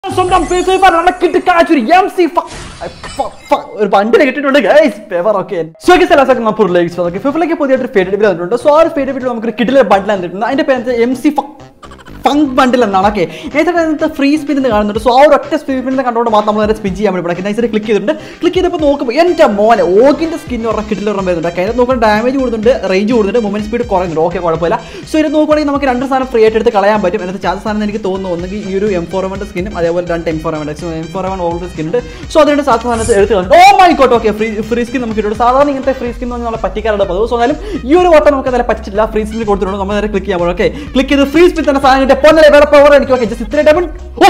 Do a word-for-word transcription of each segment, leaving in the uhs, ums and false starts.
സ്വന്തം ഒരു ബണ്ടിൽ കിട്ടിയിട്ടുണ്ട് ഗൈസ് പേപ്പർ ഒക്കെ പുതിയൊരു ഫേഡ് വീഡിയോ വന്നിട്ടുണ്ട്. സോ ആ ഒരു ഫേഡ് വീഡിയോ നമുക്ക് കിഡിലെ ബണ്ടിൽ വന്നിട്ടുണ്ട്. അതിന്റെ പേര് എം സി ഫങ്ക് ബണ്ടിൽ എന്നാണ്. ഓക്കെ നേരത്തെ ഫ്രീ സ്പിൻ എന്ന് കാണുന്നുണ്ട്. സോ ആ ഒരു ഒറ്റ സ്പിന്നിൽ കണ്ടുകൊണ്ട് മാത്രം നമ്മൾ നേരെ സ്പിൻ ചെയ്യാൻ വേണ്ടി നൈസായിട്ട് ക്ലിക്ക് ചെയ്തിട്ടുണ്ട്. ക്ലിക്ക് ചെയ്തപ്പോൾ നോക്കുമ്പോൾ എൻ്റെ മോനെ ഓഗിൻ്റെ സ്കിൻ പറഞ്ഞാൽ കിഡിൽ ഒരെണ്ണം വരുന്നുണ്ട്. അതിനകത്ത് നോക്കുമ്പോൾ ഡാമേജ് കൂടുന്നുണ്ട്, റേഞ്ച് കൂടുന്നുണ്ട്, മൂവ്മെന്റ് സ്പീഡ് കുറയുന്നുണ്ട്. ഓക്കെ കുഴപ്പമില്ല. സോ ഇത് നോക്കുകയാണെങ്കിൽ നമുക്ക് രണ്ട് സാധനം ഫ്രീ ആയിട്ട് എടുത്ത് കളയാൻ പറ്റും. എന്നിട്ട് ചാൻസ് സാധനം എനിക്ക് തോന്നുന്നു ഒന്നെങ്കിൽ ഈ ഒരു എം ഫോർ എവൻ്റെ സ്കിന്നും അതേപോലെ രണ്ട് എം ഫോർ എവൻ്റെ എം ഫോർ എവൻ ഓൾറെഡി സ്കിൻ ഉണ്ട്. സോ അതുകൊണ്ട് സാധനം സാധനം എടുത്ത് കളഞ്ഞു. Oh my god. Okay free free skin നമുക്ക് കിട്ടും. സാധാരണ ഇങ്ങനത്തെ ഫ്രീ സ്കിൻ എന്ന് നമ്മളെ പറ്റിക്കാറുണ്ട് പതിവ്. സോ എന്നാലും ഈ ഒരു വട്ടം നമുക്ക് അതിനെ പറ്റിച്ചില്ല. ഫ്രീ സ്കിൻ കൊടുത്തിട്ടുണ്ട്. നമ്മൾ നേരെ ക്ലിക്ക് ചെയ്യാൻ പോകും. ഓക്കെ ക്ലിക്ക് ചെയ്ത് ഫ്രീ സ്പിൻ തന്നെ സാധനം പൊന്നലെ വേറെ പവർ എനിക്ക്. ഓക്കെ ജസ്റ്റ് ഇത്രയും ഡയമണ്ട്. ഓ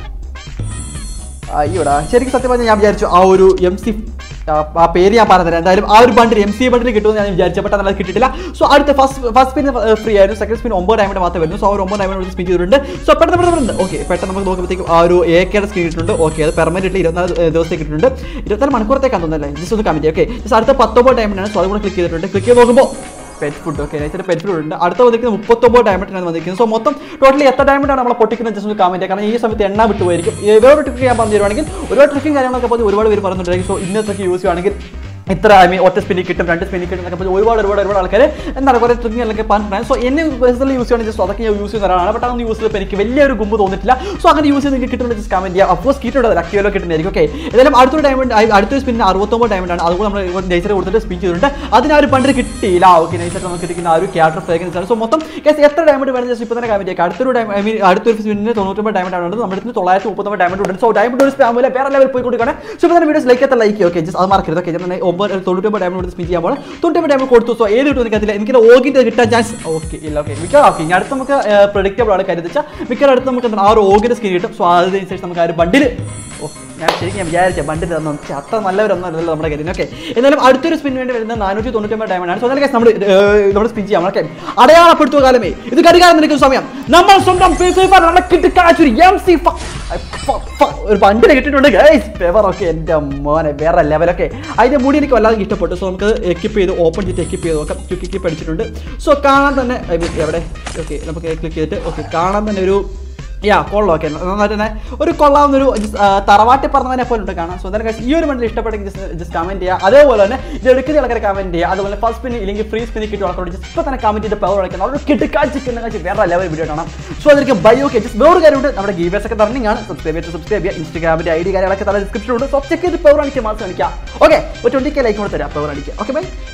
അയ്യോടാ ശരിക്കും സത്യം പറഞ്ഞാൽ ഞാൻ വിചാരിച്ചു ആ ഒരു എം സി ആ പേര് ഞാൻ പറഞ്ഞത് എന്തായാലും ആ ഒരു ബണ്ടിൽ എം സി ബണ്ടിൽ കിട്ടുമെന്ന് ഞാൻ വിചാരിച്ചു. പെട്ടെന്ന് അത് കിട്ടിയിട്ടില്ല. സോ അടുത്ത ഫസ്റ്റ് ഫസ്റ്റ് സ്പിൻ ഫ്രീ ആയിരുന്നു. സെക്കൻഡ് സ്പിൻ ഒമ്പത് ഡയമണ്ട് മാത്രമേ വരുന്നു. സോ ആ ഒരു ഒമ്പത് ഡയമണ്ട് സ്പിൻ ചെയ്തിട്ടുണ്ട്. സോ പെട്ടെന്ന് പെട്ടെന്ന് ഓക്കെ പെട്ടെന്ന് നമുക്ക് നോക്കുമ്പോഴത്തേക്കും ആ ഒരു എ കെയുടെ സ്ക്രീൻ ഇട്ടിട്ടുണ്ട്. ഓക്കെ അത് പെർമനന്റ് ഇരുപത്തിനാല് ദിവസത്തേക്ക് ഇട്ടിട്ടുണ്ട്. ഇരുപത്തിനാല് മണിക്കൂറത്തേക്കാണ് തോന്നുന്നല്ലേ. ജസ്റ്റ് ഒന്ന് കമന്റ്. ഓക്കെ ജസ്റ്റ് അടുത്ത പത്തൊമ്പത് ഡയമണ്ട് ആണ്. സോ അതുകൂടെ ക്ലിക്ക് ചെയ്തിട്ടുണ്ട്. ക്ലിക്ക് ചെയ്ത് നോക്കുമ്പോൾ പെറ്റ് ഫുഡ്. ഓക്കെ നൈസായിട്ട് പെറ്റ് ഫുഡ് ഉണ്ട്. അടുത്ത വന്നിരിക്കുന്നത് മുപ്പത്തൊമ്പത് ഡയമണ്ടാണ് വന്നിരിക്കുന്നത്. സോ മൊത്തം ടോട്ടലി എത്ര ഡയമണ്ടാണ് നമ്മളെ പൊട്ടിക്കുന്നത് ജസ്റ്റ് ഒന്ന് കമന്റ്. കാരണം ഈ സമയത്ത് എണ്ണ വിട്ടുപോയിരിക്കും. വേറെ ട്രിക്ക് ഞാൻ പറഞ്ഞു തരുവാണെങ്കിൽ ഒരുപാട് ട്രിക്കും കാര്യങ്ങളൊക്കെ പറഞ്ഞ് ഒരുപാട് പേര് പറഞ്ഞിട്ടുണ്ടെങ്കിൽ സോ ഇന്ന ട്രിക്ക് യൂസ് ചെയ്യുവാണെങ്കിൽ ഇത്ര ഐ മീൻ ഒറ്റ സ്പിന്നിൽ കിട്ടും, രണ്ട് സ്പിന്നിൽ കിട്ടും എന്നൊക്കെ പറഞ്ഞ് ഒരുപാട് ഒരുപാട് ഒരുപാട് ആൾക്കാർ എന്താണ് കുറേ ട്രിക്കിംഗ് അല്ലെങ്കിൽ പറഞ്ഞിട്ടുണ്ടായി. സോ എന്നെ പേഴ്സണലി യൂസ് ചെയ്യണമെങ്കിൽ ജസ്റ്റ് അതൊക്കെ ഞാൻ യൂസ് ചെയ്യുന്ന ഒരാളാണ്. ബട്ട് അതൊന്നും യൂസ് ചെയ്തപ്പോൾ എനിക്ക് വലിയൊരു ഗുമ്പ് തോന്നിയിട്ടില്ല. സോ അങ്ങനെ യൂസ് ചെയ്ത് നിങ്ങൾക്ക് കിട്ടുന്നത് ജസ്റ്റ് കമന്റ് ചെയ്യുക. അഫ്കോഴ്സ് കിട്ടുന്നത് ലക്കിയോലോ കിട്ടുന്നതായിരിക്കും. ഓക്കെ ഏതായാലും അടുത്തൊരു ഡയമണ്ട് അടുത്തൊരു സ്പിന്നിന് അറുപത്തൊമ്പത് ഡയമണ്ട് ആണ്. അതുകൊണ്ട് നമ്മൾ നൈസർ കൊടുത്തിട്ട് സ്പിൻ ചെയ്തിട്ടുണ്ട്. അതിന് ആ ഒരു പണ്ട് കിട്ടിയില്ല. ഓക്കെ നൈസർ നമുക്ക് കിട്ടുന്ന ആ ഒരു ക്യാരക്ടർ ഫ്രാഗ്രൻസ് ആണ്. സോ മൊത്തം കേസ് എത്ര ഡയമണ്ട് വേണം ജസ്റ്റ് ഇപ്പോൾ തന്നെ കമന്റ് ചെയ്യുക. അടുത്തൊരു ഐ മീൻ അടുത്തൊരു സ്പിന്നിന് തൊണ്ണൂറ്റൊമ്പത് ഡയമണ്ട് ആണ്. നമ്മുടെ അടുത്ത് തൊള്ളായിരത്തി മുപ്പത്തൊമ്പത് ഡയമണ്ട് ഉണ്ട്. സോ ഡയമണ്ട് ഒരു സ്പാം പോലെ വേറെ ലെവൽ പോയി കൊടുക്കണം. സോ ഇപ്പോൾ തന്നെ വീഡിയോസ് ലൈക്ക് എത്ര ലൈക്ക് ഓക്കെ ജസ്റ്റ് അത് മാർക്കരുത്. ഓക്കെ ഞാൻ ഒമ്പത് തൊണ്ണൂറ്റൊമ്പത് ഡയമണ്ട് സ്പിൻ ചെയ്യാൻ പോകുന്നത് തൊണ്ണൂറ്റൊമ്പത് ഡയമണ്ട് കൊടുത്തു. സോ ഏത് കിട്ടും എനിക്കറിയില്ല. എനിക്ക് ഓഗിൻ്റെ കിട്ടാൻ ചാൻസ് ഓക്കെ ഇല്ല. ഓക്കെ മിക്ക ഓക്കെ ഇനി അടുത്ത് നമുക്ക് പ്രഡിക്റ്റബിൾ ആണ് കരുതിച്ചാൽ മിക്ക അടുത്ത് നമുക്ക് ആ ഒരു ഓഗിൻ്റെ സ്കിൻ കിട്ടും. സോ അതിനനുസരിച്ച് നമുക്ക് ആ ഒരു ബണ്ടിൽ ഓ ഞാൻ ശരിക്കും ഞാൻ വിചാരിച്ച ബണ്ടിൽ തന്നു അത്ര നല്ലവരൊന്നും അല്ലല്ലോ നമ്മുടെ കാര്യം. ഓക്കെ എന്നാലും അടുത്തൊരു സ്പിൻ വേണ്ടി വരുന്നത് നാനൂറ്റി തൊണ്ണൂറ്റൊമ്പത് ഡയമണ്ട് ആണ്. സോ അതിൽ നമ്മൾ നമ്മൾ സ്പിൻ ചെയ്യാം. ഓക്കെ അടയാളപ്പെടുത്തുക കാലമേ ഇത് കരികാലം നിൽക്കുന്ന സമയം നമ്മൾ സ്വന്തം എം സി ഒരു ബണ്ടിൽ കിട്ടിയിട്ടുണ്ട് ഗൈസ് പേപ്പർ. ഓക്കെ എൻ്റെ മോനെ വേറെ ലെവലൊക്കെ അതിൻ്റെ മുടി എനിക്ക് വല്ലാതെ ഇഷ്ടപ്പെട്ടു. സോ നമുക്ക് എക്വിപ്പ് ചെയ്ത് ഓപ്പൺ ചെയ്തിട്ട് എക്വിപ്പ് ചെയ്ത് നോക്കാം. ക്വിക്ക് എക്വിപ്പ് അടിച്ചിട്ടുണ്ട്. സോ കാണാൻ തന്നെ ഐ മീൻ എവിടെ ഓക്കെ നമുക്ക് ക്ലിക്ക് ചെയ്തിട്ട് ഓക്കെ കാണാൻ തന്നെ ഒരു യാ കൊള്ളാം. ഓക്കെ നന്നായിട്ട് തന്നെ ഒരു കൊള്ളാവുന്നൊരു തറവാട്ടി പറഞ്ഞതിനെ പോലെ ഉണ്ട് കാണാൻ. സോ എന്തായാലും ഈ ഒരു ബണ്ടിൽ ഇഷ്ടപ്പെട്ടെങ്കിൽ ജസ്റ്റ് ജസ്റ്റ് കമന്റ് ചെയ്യുക. അതേപോലെ തന്നെ ഇത് എടുക്കുന്ന ആൾക്കാരെ കമന്റ് ചെയ്യുക. അതുപോലെ ഫസ്റ്റ് സ്പിൻ ഇല്ലെങ്കിൽ ഫ്രീ സ്പിൻ കിട്ടും ആൾക്കാരോട് ജസ്റ്റ് ഇപ്പോൾ തന്നെ കമന്റ് ചെയ്ത് പവർ അടിക്കണം. അവർ കിടക്കാച്ചിക്കുന്ന കാഴ്ച വേറെ ലെവൽ വീഡിയോ കാണാം. സോ അതിലേക്ക് ബയോ ഒക്കെ ജസ്റ്റ് വേറെ കാര്യമുണ്ട്. നമ്മുടെ ഗീവേഴ്സ് ഒക്കെ റണ്ണിംഗ് ആണ്. സബ്സ്ക്രൈബ് ചെയ്ത് സബ്സ്ക്രൈബ് ചെയ്യുക. ഇൻസ്റ്റാഗ്രാമിൻ്റെ ഐ ഡി കാര്യങ്ങളൊക്കെ തല ഡിസ്ക്രിപ്ഷനിലുണ്ട്. സോ ചെക്ക് ചെയ്ത് പവർ അടിക്കുക മാത്രം അടിക്കുക. ഓക്കെ ഒരു ട്വന്റി കെ ലൈക്ക് കൂടെ തരാം പവർ അടിക്കുക. Okay by.